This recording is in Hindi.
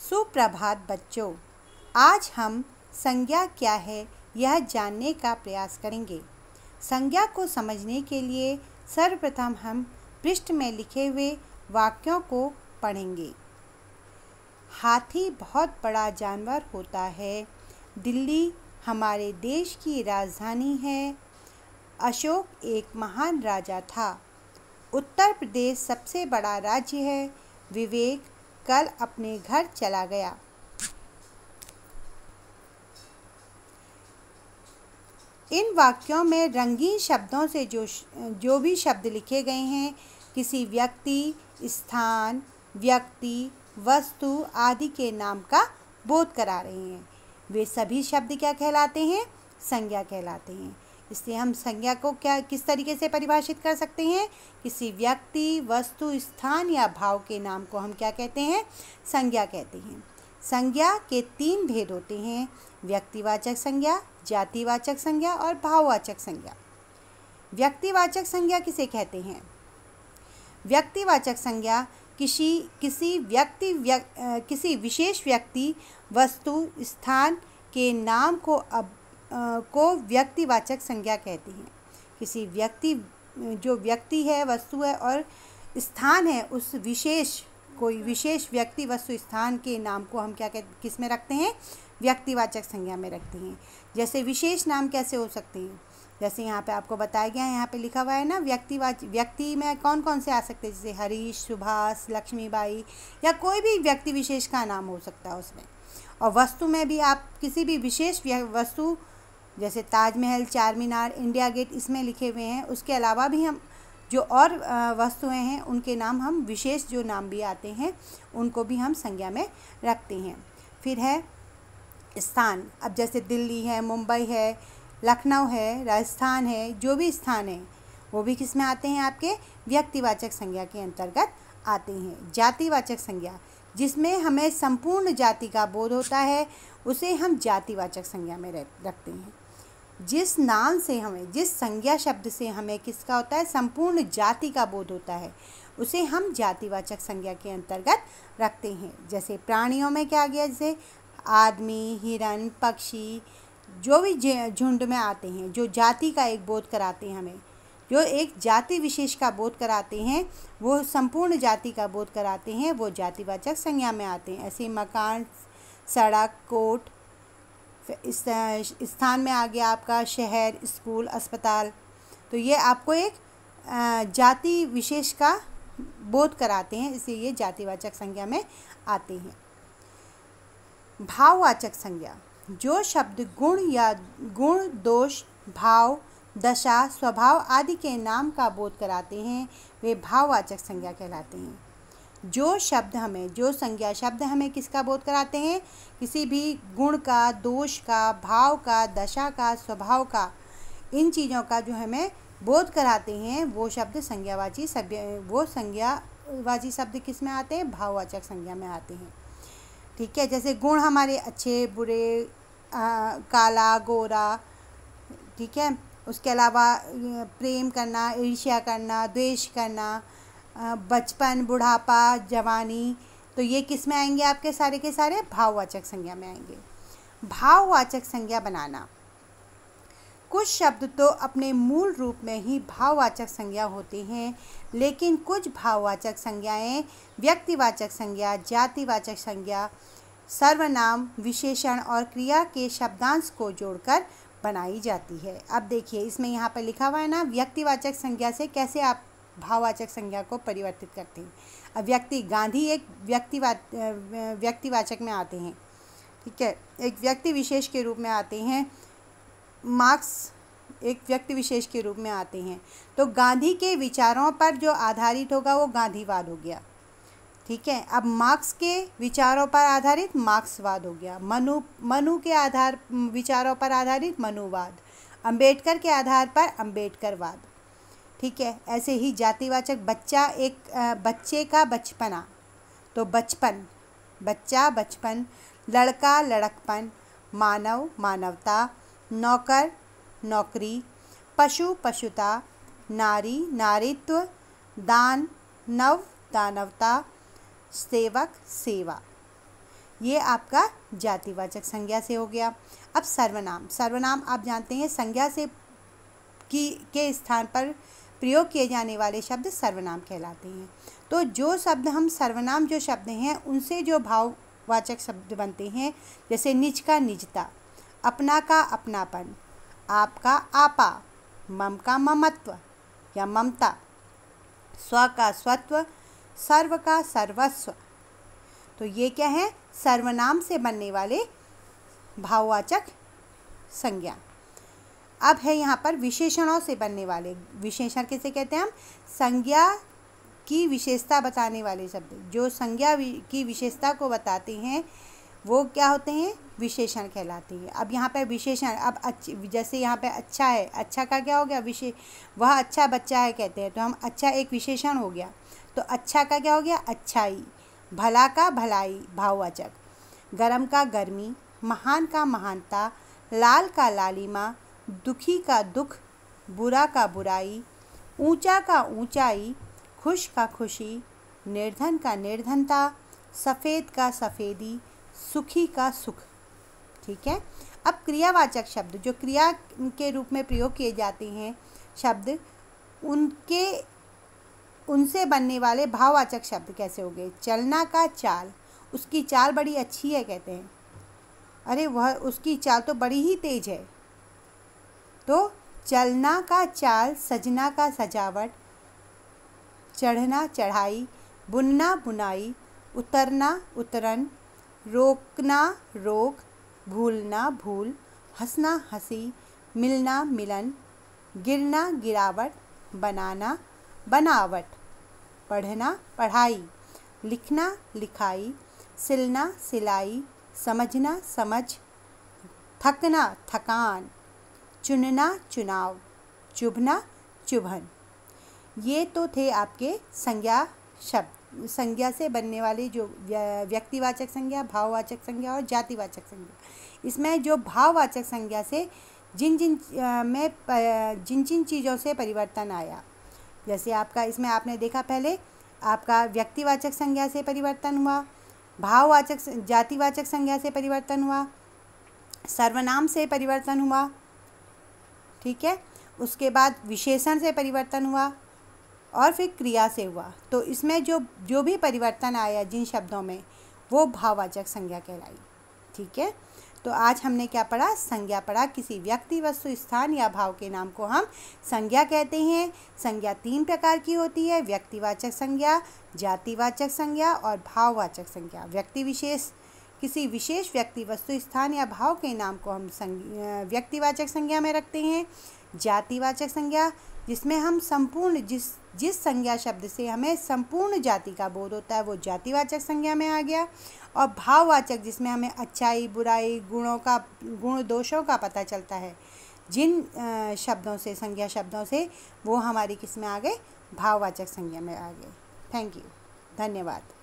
सुप्रभात बच्चों, आज हम संज्ञा क्या है यह जानने का प्रयास करेंगे। संज्ञा को समझने के लिए सर्वप्रथम हम पृष्ठ में लिखे हुए वाक्यों को पढ़ेंगे। हाथी बहुत बड़ा जानवर होता है। दिल्ली हमारे देश की राजधानी है। अशोक एक महान राजा था। उत्तर प्रदेश सबसे बड़ा राज्य है। विवेक कल अपने घर चला गया। इन वाक्यों में रंगीन शब्दों से जो भी शब्द लिखे गए हैं, किसी व्यक्ति, स्थान, व्यक्ति, वस्तु आदि के नाम का बोध करा रहे हैं। वे सभी शब्द क्या कहलाते हैं? संज्ञा कहलाते हैं। इसलिए हम संज्ञा को किस तरीके से परिभाषित कर सकते हैं? किसी व्यक्ति, वस्तु, स्थान या भाव के नाम को हम क्या कहते हैं? संज्ञा कहते हैं। संज्ञा के 3 भेद होते हैं: व्यक्तिवाचक संज्ञा, जातिवाचक संज्ञा और भाववाचक संज्ञा। व्यक्तिवाचक संज्ञा किसे कहते हैं? व्यक्तिवाचक संज्ञा किसी विशेष व्यक्ति, वस्तु, स्थान के नाम को व्यक्तिवाचक संज्ञा कहते हैं। किसी व्यक्ति, जो व्यक्ति है, वस्तु है और स्थान है, उस कोई विशेष व्यक्ति, वस्तु, स्थान के नाम को हम किस में रखते हैं? व्यक्तिवाचक संज्ञा में रखते हैं। जैसे विशेष नाम कैसे हो सकते हैं? जैसे यहाँ पे आपको बताया गया है, यहाँ पे लिखा हुआ है ना, व्यक्ति में कौन कौन से आ सकते हैं? जैसे हरीश, सुभाष, लक्ष्मीबाई या कोई भी व्यक्ति विशेष का नाम हो सकता है उसमें। और वस्तु में भी आप किसी भी विशेष वस्तु, जैसे ताजमहल, चार मीनार, इंडिया गेट, इसमें लिखे हुए हैं। उसके अलावा भी हम जो और वस्तुएं हैं उनके नाम, हम विशेष जो नाम भी आते हैं उनको भी हम संज्ञा में रखते हैं। फिर है स्थान। अब जैसे दिल्ली है, मुंबई है, लखनऊ है, राजस्थान है, जो भी स्थान है वो भी किस में आते हैं? आपके व्यक्तिवाचक संज्ञा के अंतर्गत आते हैं। जातिवाचक संज्ञा, जिसमें हमें संपूर्ण जाति का बोध होता है, उसे हम जातिवाचक संज्ञा में रखते हैं। जिस नाम से हमें, जिस संज्ञा शब्द से हमें किसका होता है? संपूर्ण जाति का बोध होता है, उसे हम जातिवाचक संज्ञा के अंतर्गत रखते हैं। जैसे प्राणियों में क्या आ गया? जैसे आदमी, हिरन, पक्षी, जो भी झुंड में आते हैं, जो जाति का एक बोध कराते हैं हमें, जो एक जाति विशेष का बोध कराते हैं, वो संपूर्ण जाति का बोध कराते हैं, वो जातिवाचक संज्ञा में आते हैं। ऐसे मकान, सड़क, कोर्ट, इस स्थान में आ गया आपका शहर, स्कूल, अस्पताल। तो ये आपको एक जाति विशेष का बोध कराते हैं, इसलिए ये जातिवाचक संज्ञा में आते हैं। भाववाचक संज्ञा, जो शब्द गुण, दोष, भाव, दशा, स्वभाव आदि के नाम का बोध कराते हैं, वे भाववाचक संज्ञा कहलाते हैं। जो संज्ञा शब्द हमें किसका बोध कराते हैं? किसी भी गुण का, दोष का, भाव का, दशा का, स्वभाव का, इन चीज़ों का जो हमें बोध कराते हैं, वो शब्द संज्ञावाची शब्द किस में आते हैं? भाववाचक संज्ञा में आते हैं। ठीक है। जैसे गुण हमारे अच्छे, बुरे, काला, गोरा, ठीक है। उसके अलावा प्रेम करना, ईर्ष्या करना, द्वेष करना, बचपन, बुढ़ापा, जवानी, तो ये किस में आएंगे? आपके सारे के सारे भाववाचक संज्ञा में आएंगे। भाववाचक संज्ञा बनाना, कुछ शब्द तो अपने मूल रूप में ही भाववाचक संज्ञा होते हैं, लेकिन कुछ भाववाचक संज्ञाएं व्यक्तिवाचक संज्ञा, जातिवाचक संज्ञा, सर्वनाम, विशेषण और क्रिया के शब्दांश को जोड़कर बनाई जाती है। अब देखिए, इसमें यहाँ पर लिखा हुआ है ना, व्यक्तिवाचक संज्ञा से कैसे आप भाववाचक संज्ञा को परिवर्तित करते हैं। अब गांधी एक व्यक्तिवाचक में आते हैं, ठीक है, एक व्यक्ति विशेष के रूप में आते हैं। मार्क्स एक व्यक्ति विशेष के रूप में आते हैं। तो गांधी के विचारों पर जो आधारित होगा वो गांधीवाद हो गया, ठीक है। अब मार्क्स के विचारों पर आधारित मार्क्सवाद हो गया। मनु के विचारों पर आधारित मनुवाद। अंबेडकर के आधार पर अंबेडकरवाद, ठीक है। ऐसे ही जातिवाचक, बच्चा, एक बच्चे का बचपना, तो बचपन, बच्चा, बचपन, लड़का, लड़कपन, मानव, मानवता, नौकर, नौकरी, पशु, पशुता, नारी, नारीत्व, दान, दानवता, सेवक, सेवा। ये आपका जातिवाचक संज्ञा से हो गया। अब सर्वनाम, सर्वनाम आप जानते हैं संज्ञा से के स्थान पर प्रयोग किए जाने वाले शब्द सर्वनाम कहलाते हैं। तो जो शब्द हम सर्वनाम जो शब्द हैं उनसे जो भाववाचक शब्द बनते हैं, जैसे निज का निजता, अपना का अपनापन, आप का आपा, मम का ममत्व या ममता, स्व का स्वत्व, सर्व का सर्वस्व, तो ये क्या है, सर्वनाम से बनने वाले भाववाचक संज्ञा। अब है यहाँ पर विशेषणों से बनने वाले, विशेषण किसे कहते हैं हम, संज्ञा की विशेषता बताने वाले शब्द, जो संज्ञा की विशेषता को बताते हैं वो क्या होते हैं, विशेषण कहलाते हैं। अब यहाँ पर विशेषण, अब जैसे यहाँ पे अच्छा है, अच्छा का क्या हो गया, वह अच्छा बच्चा है कहते हैं, तो हम अच्छा एक विशेषण हो गया। तो अच्छा का क्या हो गया, अच्छाई, भला का भलाई भाववाचक, गरम का गर्मी, महान का महानता, लाल का लालिमा, दुखी का दुख, बुरा का बुराई, ऊंचा का ऊंचाई, खुश का खुशी, निर्धन का निर्धनता, सफ़ेद का सफ़ेदी, सुखी का सुख। ठीक है। अब क्रियावाचक शब्द जो क्रिया के रूप में प्रयोग किए जाते हैं शब्द, उनसे बनने वाले भाववाचक शब्द कैसे हो गए, चलना का चाल, उसकी चाल बड़ी अच्छी है कहते हैं, अरे वह उसकी चाल तो बड़ी ही तेज है। तो चलना का चाल, सजना का सजावट, चढ़ना चढ़ाई, बुनना बुनाई, उतरना उतरन, रोकना रोक, भूलना भूल, हंसना हंसी, मिलना मिलन, गिरना गिरावट, बनाना बनावट, पढ़ना पढ़ाई, लिखना लिखाई, सिलना सिलाई, समझना समझ, थकना थकान, चुनना चुनाव, चुभना चुभन। ये तो थे आपके संज्ञा शब्द, संज्ञा से बनने वाली जो व्यक्तिवाचक संज्ञा, भाववाचक संज्ञा और जातिवाचक संज्ञा। इसमें जो भाववाचक संज्ञा से जिन जिन चीज़ों से परिवर्तन आया, जैसे आपका इसमें आपने देखा पहले आपका व्यक्तिवाचक संज्ञा से परिवर्तन हुआ, भाववाचक जातिवाचक संज्ञा से परिवर्तन हुआ, सर्वनाम से परिवर्तन हुआ, ठीक है, उसके बाद विशेषण से परिवर्तन हुआ और फिर क्रिया से हुआ। तो इसमें जो भी परिवर्तन आया जिन शब्दों में, वो भाववाचक संज्ञा कहलाई। ठीक है। तो आज हमने क्या पढ़ा, संज्ञा पढ़ा। किसी व्यक्ति, वस्तु, स्थान या भाव के नाम को हम संज्ञा कहते हैं। संज्ञा 3 प्रकार की होती है, व्यक्तिवाचक संज्ञा, जातिवाचक संज्ञा और भाववाचक संज्ञा। किसी विशेष व्यक्ति, वस्तु, स्थान या भाव के नाम को हम व्यक्तिवाचक संज्ञा में रखते हैं। जातिवाचक संज्ञा जिसमें हम संपूर्ण जिस संज्ञा शब्द से हमें संपूर्ण जाति का बोध होता है वो जातिवाचक संज्ञा में आ गया। और भाववाचक जिसमें हमें अच्छाई, बुराई, गुण दोषों का पता चलता है जिन शब्दों से, संज्ञा शब्दों से, वो हमारी किस में आ गए, भाववाचक संज्ञा में आ गए। थैंक यू, धन्यवाद।